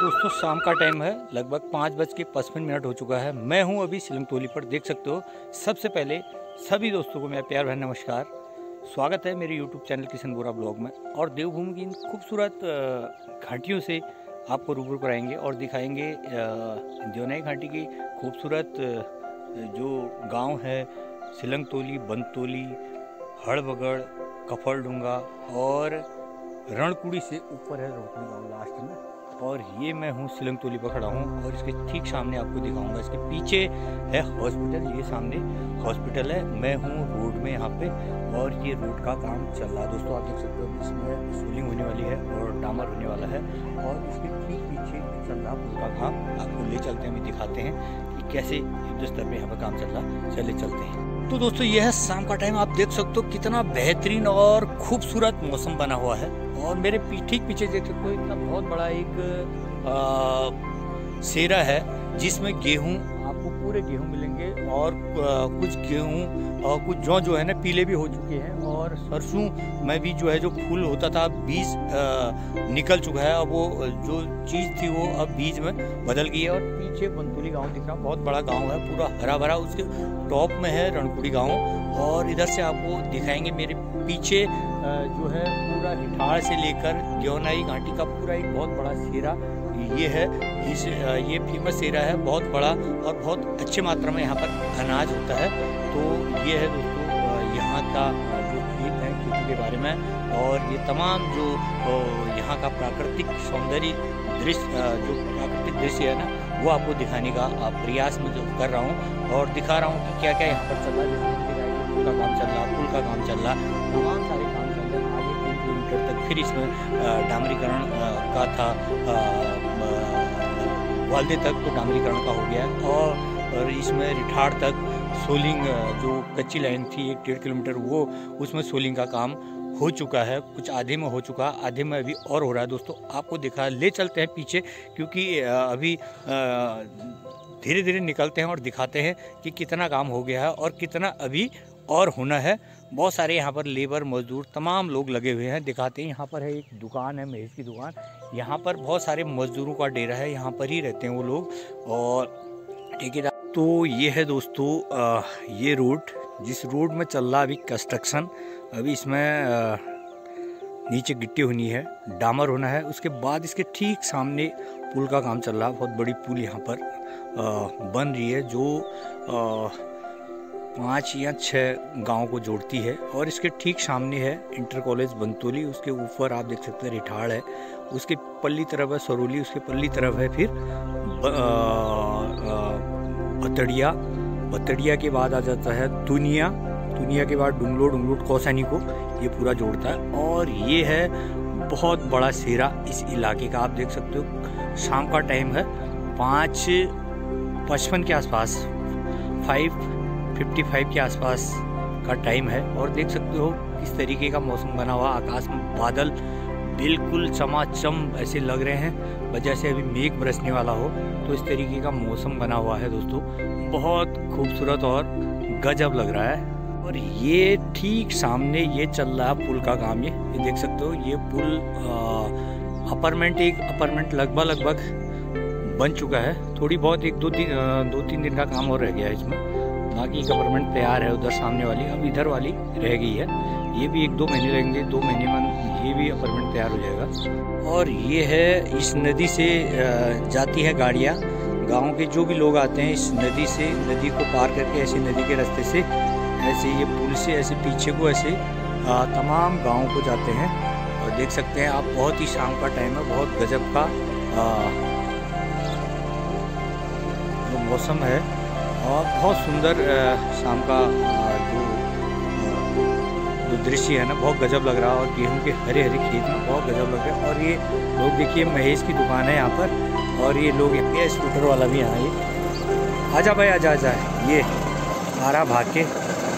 दोस्तों शाम का टाइम है, लगभग 5:55 हो चुका है। मैं हूं अभी सिलंग तोली पर, देख सकते हो। सबसे पहले सभी दोस्तों को मेरा प्यार भरा नमस्कार। स्वागत है मेरे YouTube channel Kishan Bora blog में। और देवभूमि की इन खूबसूरत घाटियों से आपको रूबरू कराएंगे और दिखाएंगे देवनाई घाटी की खूबसूरत जो गांव है सिलंग तोली, बनतोली, हड़बगड़, कफलडूंगा और रणकुड़ी से ऊपर है रणकुड़ी गाँव लास्ट में। और ये मैं हूँ सिलंग तोली पर खड़ा हूँ और इसके ठीक सामने आपको दिखाऊंगा। इसके पीछे है हॉस्पिटल, ये सामने हॉस्पिटल है। मैं हूँ रोड में यहाँ पे और ये रोड का काम चल रहा है दोस्तों। आप देख सकते हो इसमें सोलिंग होने वाली है और डामर होने वाला है। और इसके ठीक पीछे चल रहा पुल का काम, आपको ले चलते हैं, अभी दिखाते हैं कि कैसे युद्ध स्तर में यहाँ पर काम चल रहा। चले चलते हैं। तो दोस्तों यह है शाम का टाइम, आप देख सकते हो कितना बेहतरीन और खूबसूरत मौसम बना हुआ है। और मेरे ठीक पीछे देख सकते हो इतना बहुत बड़ा एक सेरा है जिसमें गेहूं, आपको पूरे गेहूं मिलेंगे। और कुछ गेहूं और कुछ जौ जो है ना पीले भी हो चुके हैं। और सरसों में भी जो है जो फूल होता था बीज निकल चुका है। अब वो जो चीज़ थी वो अब बीज में बदल गई है। और पीछे बनतोली गांव दिख रहा, बहुत बड़ा गांव है, पूरा हरा भरा। उसके टॉप में है रणकुड़ी गांव। और इधर से आपको दिखाएंगे मेरे पीछे जो है पूरा हिठाड़ से लेकर देवनाई घाटी का पूरा एक बहुत बड़ा सेरा ये है। ये फेमस सेरा है, बहुत बड़ा और बहुत अच्छे मात्रा में यहाँ पर अनाज होता है। तो ये है दोस्तों यहाँ का जो खेत है, खेती के बारे में। और ये तमाम जो यहाँ का प्राकृतिक सौंदर्य दृश्य, जो प्राकृतिक दृश्य है ना, वो आपको दिखाने का प्रयास में जो कर रहा हूँ और दिखा रहा हूँ कि क्या क्या यहाँ पर चल रहा है। जैसे पुल का काम चल रहा, पुल का काम चल रहा, तमाम सारे काम चल रहे हैं। आगे 3 किलोमीटर तक फिर इसमें डामरीकरण का था, वालदे तक तो डामरीकरण का हो गया है। और इसमें रिठाड़ तक सोलिंग जो कच्ची लाइन थी 1-1.5 किलोमीटर, वो उसमें सोलिंग का काम हो चुका है। कुछ आधे में हो चुका, आधे में अभी और हो रहा है दोस्तों। आपको दिखा ले चलते हैं पीछे, क्योंकि अभी धीरे धीरे निकलते हैं और दिखाते हैं कि कितना काम हो गया है और कितना अभी और होना है। बहुत सारे यहाँ पर लेबर, मजदूर, तमाम लोग लगे हुए हैं। दिखाते हैं, यहाँ पर है एक दुकान है, महेश की दुकान। यहाँ पर बहुत सारे मजदूरों का डेरा है, यहाँ पर ही रहते हैं वो लोग। और ठेकेदार तो ये है दोस्तों ये रोड, जिस रोड में चल रहा अभी कंस्ट्रक्शन। अभी इसमें नीचे गिट्टी होनी है, डामर होना है। उसके बाद इसके ठीक सामने पुल का काम चल रहा है। बहुत बड़ी पुल यहाँ पर बन रही है जो 5 या 6 गांव को जोड़ती है। और इसके ठीक सामने है इंटर कॉलेज बनतोली। उसके ऊपर आप देख सकते हैं रिठाड़ है, उसके पल्ली तरफ है सरोली, उसके पल्ली तरफ है फिर भतड़िया। भतड़िया के बाद आ जाता है तुनिया, तुनिया के बाद डुंगलोट, डुंगलोट कौसानी को ये पूरा जोड़ता है। और ये है बहुत बड़ा सेरा इस इलाके का। आप देख सकते हो शाम का टाइम है, 5:55 के आसपास, 5:55 के आसपास का टाइम है। और देख सकते हो किस तरीके का मौसम बना हुआ। आकाश में बादल बिल्कुल चमाचम ऐसे लग रहे हैं, वजह से अभी मेघ बरसने वाला हो। तो इस तरीके का मौसम बना हुआ है दोस्तों, बहुत खूबसूरत और गजब लग रहा है। और ये ठीक सामने ये चल रहा है पुल का काम। ये देख सकते हो, ये पुल अपार्टमेंट, एक अपार्टमेंट लगभग बन चुका है। थोड़ी बहुत 2-3 दिन का काम और रह गया है इसमें। बाकी एक अपार्टमेंट तैयार है उधर सामने वाली, अब इधर वाली रह गई है। ये भी 1-2 महीने लगेंगे, 2 महीने में ये भी अपार्टमेंट तैयार हो जाएगा। और ये है, इस नदी से जाती है गाड़ियाँ। गांव के जो भी लोग आते हैं इस नदी से, नदी को पार करके ऐसे नदी के रास्ते से, ऐसे ये पुल से ऐसे पीछे को ऐसे तमाम गाँव को जाते हैं। और देख सकते हैं आप, बहुत ही शाम का टाइम है, बहुत गजब का जो मौसम है और बहुत सुंदर शाम का जो दृश्य है ना, बहुत गजब लग रहा है। और गेहूं के हरे हरे खेत में बहुत गजब लग रहा है। और ये लोग देखिए, महेश की दुकान है यहाँ पर। और ये लोग, ये स्कूटर वाला भी यहाँ, ये आजा भाई आजा आजा, ये आ रहा भाग के,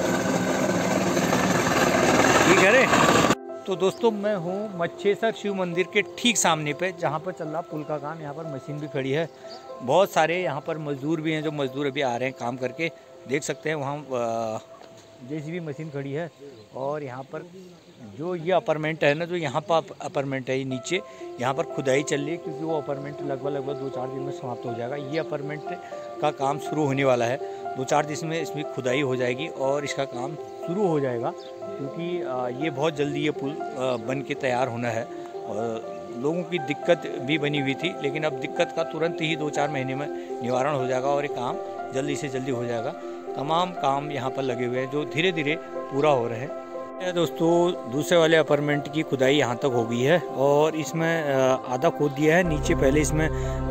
ठीक है रे। तो दोस्तों मैं हूँ मच्छेसर शिव मंदिर के ठीक सामने पे, जहाँ पर चल रहा पुल का काम। यहाँ पर मशीन भी खड़ी है, बहुत सारे यहाँ पर मजदूर भी हैं, जो मजदूर अभी आ रहे हैं काम करके। देख सकते हैं वहाँ जेसीबी मशीन खड़ी है। और यहाँ पर जो ये अपार्टमेंट है ना, जो यहाँ पर अपार्टमेंट है ये नीचे, यहाँ पर खुदाई चल रही है, क्योंकि वो अपार्टमेंट लगभग 2-4 दिन में समाप्त हो जाएगा। ये अपार्टमेंट का काम शुरू होने वाला है, 2-4 दिन में इसमें खुदाई हो जाएगी और इसका काम शुरू हो जाएगा, क्योंकि ये बहुत जल्दी ये पुल बन के तैयार होना है। और लोगों की दिक्कत भी बनी हुई थी, लेकिन अब दिक्कत का तुरंत ही 2-4 महीने में निवारण हो जाएगा और ये काम जल्दी से जल्दी हो जाएगा। तमाम काम यहाँ पर लगे हुए हैं जो धीरे धीरे पूरा हो रहे हैं। दोस्तों, दूसरे वाले अपार्टमेंट की खुदाई यहाँ तक हो गई है और इसमें आधा खोद दिया है। नीचे पहले इसमें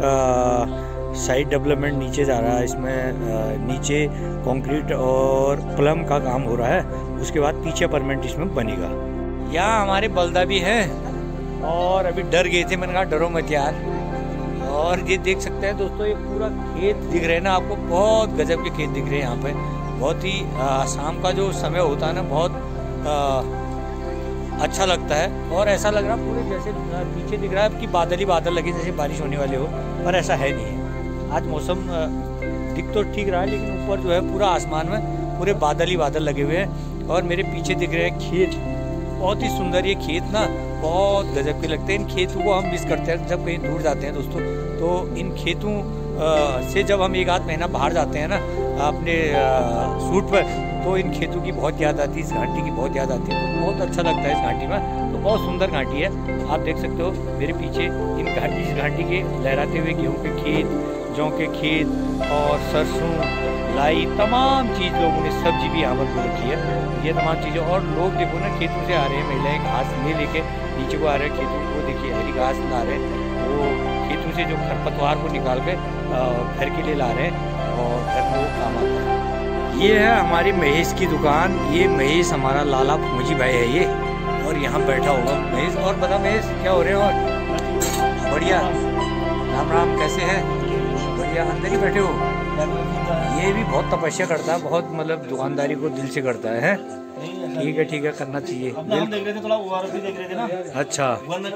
साइड डेवलपमेंट नीचे जा रहा है, इसमें नीचे कंक्रीट और प्लम का काम हो रहा है। उसके बाद पीछे अपार्टमेंट इसमें बनेगा। यहाँ हमारे बलदा भी हैं और अभी डर गए थे, मैंने कहा डरो मत यार। और ये देख सकते हैं दोस्तों, ये पूरा खेत दिख रहे हैं ना आपको, बहुत गजब के खेत दिख रहे हैं यहाँ पे। बहुत ही शाम का जो समय होता है ना, बहुत अच्छा लगता है। और ऐसा लग रहा पूरे जैसे पीछे दिख रहा है कि बादल ही बादल लगे, जैसे बारिश होने वाले हो, पर ऐसा है नहीं। आज मौसम दिख तो ठीक रहा है, लेकिन ऊपर जो है पूरा आसमान में पूरे बादल ही बादल लगे हुए हैं। और मेरे पीछे दिख रहे हैं खेत, बहुत ही सुंदर ये खेत ना, बहुत गजब के लगते हैं। इन खेतों को हम मिस करते हैं जब कहीं दूर जाते हैं दोस्तों। तो इन खेतों से जब हम 1-8 महीना बाहर जाते हैं ना अपने शूट पर, तो इन खेतों की बहुत याद आती है, इस घाटी की बहुत याद आती है। तो बहुत अच्छा लगता है इस घाटी में। तो बहुत सुंदर घाटी है, आप देख सकते हो मेरे पीछे इस घाटी के लहराते हुए गेहूँ के खेत, जौ के खेत और सरसों, लाई, तमाम चीज़ लोगों ने, सब्जी भी यहाँ पर बो रखी है। ये तमाम चीज़ें, और लोग देखो ना खेतों से आ रहे हैं, महिलाएं घास लेके नीचे को आ रहे हैं खेतों को, देखिए हरी घास ला रहे हैं। वो खेतों से जो खरपतवार को निकाल के घर के लिए ला रहे हैं और घर में वो काम आता है। ये है हमारी महेश की दुकान। ये महेश हमारा लाला फौजी भाई है ये, और यहाँ बैठा होगा महेश। और बता महेश, क्या हो रहे हैं? और बढ़िया, राम राम, कैसे हैं? बढ़िया, अंदर ही बैठे हो? ये भी बहुत तपस्या करता है, बहुत मतलब दुकानदारी को दिल से करता है। ठीक है, करना चाहिए। देख रहे थे, थोड़ा भी देख रहे थे ना। अच्छा,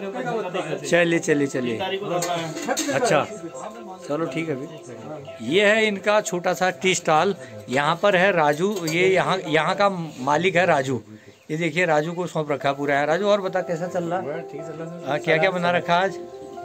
चलिए। अच्छा, चलो ठीक है। अभी ये है इनका छोटा सा टी स्टॉल। यहाँ पर है राजू, ये यहाँ का मालिक है राजू। ये देखिए राजू को सौंप रखा पूरा है। राजू, और बता कैसा चल रहा? ठीक चल रहा। क्या क्या बना रखा आज?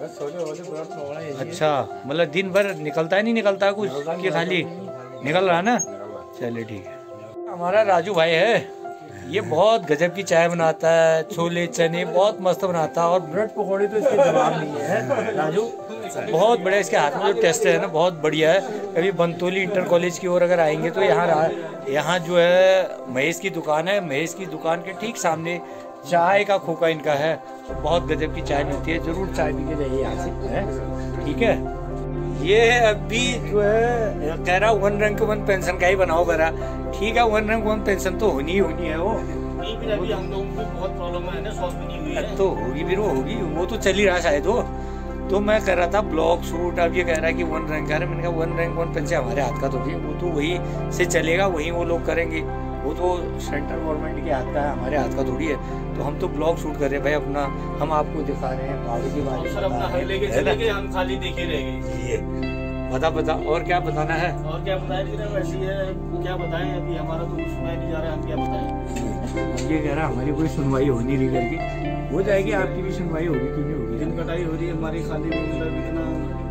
अच्छा, मतलब दिन भर निकलता है, नहीं निकलता कुछ कि खाली निकल रहा ना? चलिए ठीक है। हमारा राजू भाई है, ये बहुत गजब की चाय बनाता है, छोले चने बहुत मस्त बनाता है, और ब्रेड पकौड़े तो इसके जवाब नहीं है। राजू बहुत बढ़िया, इसके हाथ में जो टेस्ट है ना बहुत बढ़िया है। कभी बंतोली इंटर कॉलेज की ओर अगर आएंगे तो यहाँ जो है महेश की दुकान है। महेश की दुकान के ठीक सामने चाय का खोखा इनका है, बहुत गजब की चाय मिलती है। जरूर चाय पी के जाइए यहाँ से, ठीक है। ये अभी जो है कह रहा 1 रैंक 1 पेंशन का ही बनाओ करा। ठीक है, 1 रैंक 1 पेंशन तो होनी है वो। अभी हम लोगों को बहुत प्रॉब्लम है ना, सॉल्व भी नहीं हुई है। तो होगी, फिर वो होगी, वो तो चल ही रहा शायद वो। तो मैं कह रहा था ब्लॉग शूट, अब ये कह रहा है कि 1 रैंक है। मैंने कहा 1 रैंक 1 पेंशन हमारे हाथ का तो भी, वो तो वही से चलेगा, वही वो लोग करेंगे। वो तो सेंट्रल गवर्नमेंट के हाथ का है, हमारे हाथ का थोड़ी है। तो हम तो ब्लॉग शूट कर रहे हैं भाई अपना, हम आपको दिखा रहे हैं पहाड़ी के बारे में, हम खाली देखे रहेंगे। बता और क्या बताना है? और क्या बताएं, वैसी है क्या बताएं, अभी हमारा तो कुछ सुनाई नहीं जा रहा है, हम क्या बताएं। ये कह रहा हमारी कोई सुनवाई हो नहीं रही करके, हो जाएगी आपकी भी सुनवाई होगी, क्यों नहीं होगी? दिन कटाई हो रही है हमारी, खाली इतना।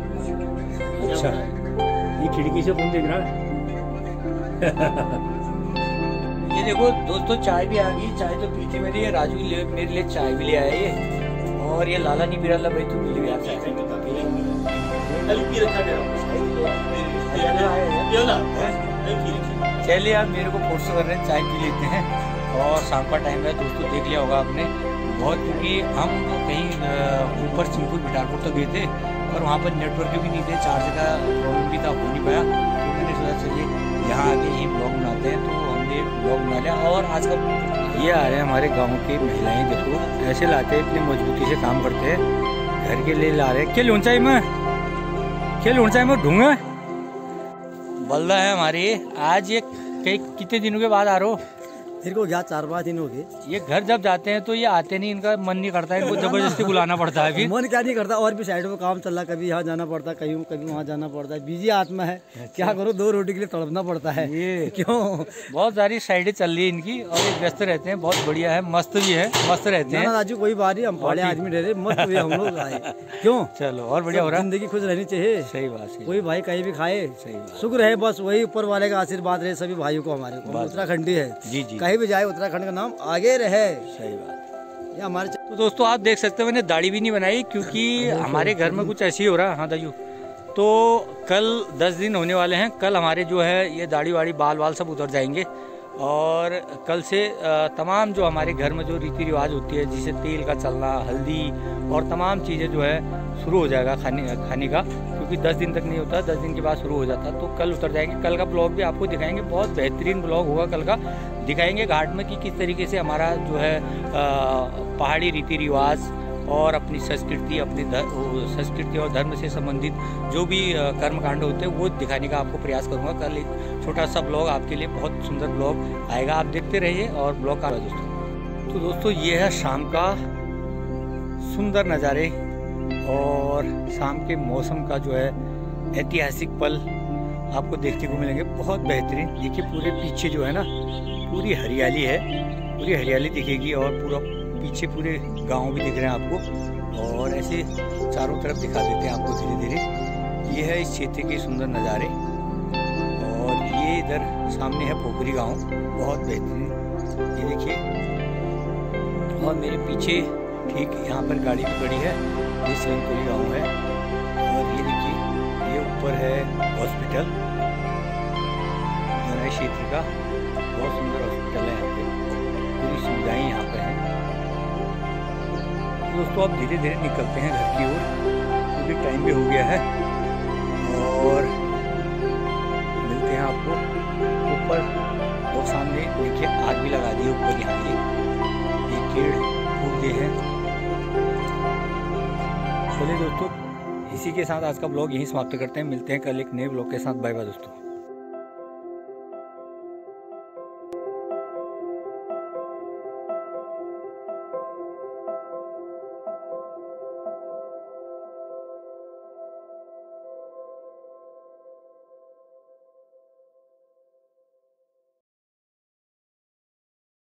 अच्छा, ये खिड़की से कौन देख रहा है? ये देखो दोस्तों, चाय भी आ गई। चाय तो पीती मेरी है, राजू मेरे लिए चाय भी ले आया ये। और ये लाला नहीं बिराला भाई, तू मिल गया चाय। चलिए आप मेरे को फोर्स कर रहे हैं, चाय पी लेते हैं। और शाम का टाइम है दोस्तों, देख लिया होगा आपने बहुत, क्योंकि हम कहीं ऊपर चिंपुर बिटारपुर तो गए थे और वहाँ पर नेटवर्क भी नहीं थे, चार्ज का प्रॉब्लम भी था, हो नहीं पाया। तो मैंने सोचा चलिए यहाँ आके ही ब्लॉग बनाते हैं, तो हमने ब्लॉग बना लिया। और आजकल ये आ रहे हैं हमारे गांव की महिलाएं, देखो ऐसे लाते हैं, इतनी मजबूती से काम करते हैं, घर के लिए ला रहे हैं। क्या ऊंचाई में ढूंगा बल्दा है हमारी। आज ये कई कितने दिनों के बाद आ रहे हो? मेरे को गया 4-5 दिन हो गए। ये घर जब जाते हैं तो ये आते नहीं, इनका मन नहीं करता है, इनको जबरदस्ती बुलाना पड़ता है। फिर मन क्या नहीं करता, और भी साइड में काम चल रहा, कभी यहाँ जाना पड़ता है, कभी वहाँ जाना पड़ता है, बिजी आत्मा है। क्या करो, 2 रोटी के लिए तड़पना पड़ता है। ये क्यों, बहुत सारी साइडें चल रही है इनकी, और ये व्यस्त रहते हैं, बहुत बढ़िया है, मस्त भी है, मस्त रहते हैं। राजू कोई बात नहीं, हम बड़े आदमी रह रहे, मस्त हुए हम लोग आए। क्यों, चलो और बढ़िया हो रहा है, जिंदगी खुश रहनी चाहिए। सही बात है, कोई भाई कहीं भी खाए, सही बात, शुक्र है, बस वही ऊपर वाले का आशीर्वाद रहे सभी भाइयों को, हमारे को। उत्तराखंडी है जी जी, कहीं भी जाए उत्तराखंड का नाम आगे रहे। सही बात। ये हमारे तो दोस्तों आप देख सकते हो, मैंने दाढ़ी भी नहीं बनाई क्योंकि हमारे घर में कुछ ऐसे ही हो रहा है। हाँ दाजू, तो कल 10 दिन होने वाले हैं, कल हमारे जो है ये दाढ़ी वाड़ी बाल वाल सब उतर जाएंगे, और कल से तमाम जो हमारे घर में जो रीति रिवाज होती है, जैसे तेल का चलना, हल्दी और तमाम चीज़ें जो है शुरू हो जाएगा खाने का, क्योंकि 10 दिन तक नहीं होता, 10 दिन के बाद शुरू हो जाता। तो कल उतर जाएंगे, कल का ब्लॉग भी आपको दिखाएंगे, बहुत बेहतरीन ब्लॉग होगा कल का। दिखाएंगे घाट में कि किस तरीके से हमारा जो है पहाड़ी रीति रिवाज और अपनी संस्कृति, अपनी संस्कृति और धर्म से संबंधित जो भी कर्मकांड होते हैं वो दिखाने का आपको प्रयास करूंगा। कल एक छोटा सा ब्लॉग आपके लिए, बहुत सुंदर ब्लॉग आएगा, आप देखते रहिए। और ब्लॉग का दोस्तों, तो दोस्तों ये है शाम का सुंदर नज़ारे और शाम के मौसम का जो है ऐतिहासिक पल आपको देखने को मिलेंगे, बहुत बेहतरीन। देखिए पूरे पीछे जो है ना, पूरी हरियाली है, पूरी हरियाली दिखेगी, और पूरा पीछे पूरे गांव भी दिख रहे हैं आपको, और ऐसे चारों तरफ दिखा देते हैं आपको धीरे धीरे। ये है इस क्षेत्र के सुंदर नज़ारे, और ये इधर सामने है पोखरी गांव, बहुत बेहतरीन, ये देखिए। और मेरे पीछे ठीक यहाँ पर गाड़ी भी खड़ी है, ये सिंगकोली गाँव है, और ये देखिए ये ऊपर है हॉस्पिटल जनरल क्षेत्र का, बहुत सुंदर हॉस्पिटल है यहाँ पे, पूरी सुविधाएं यहाँ पर हैं। दोस्तों आप धीरे धीरे निकलते हैं घर की ओर, क्योंकि टाइम भी हो गया है, और मिलते हैं आपको ऊपर। और सामने देखिए आग भी लगा दी ऊपर, यहाँ ये पेड़ फूल हैं। चलिए दोस्तों, इसी के साथ आज का ब्लॉग यहीं समाप्त करते हैं, मिलते हैं कल एक नए ब्लॉग के साथ। बाय बाय दोस्तों।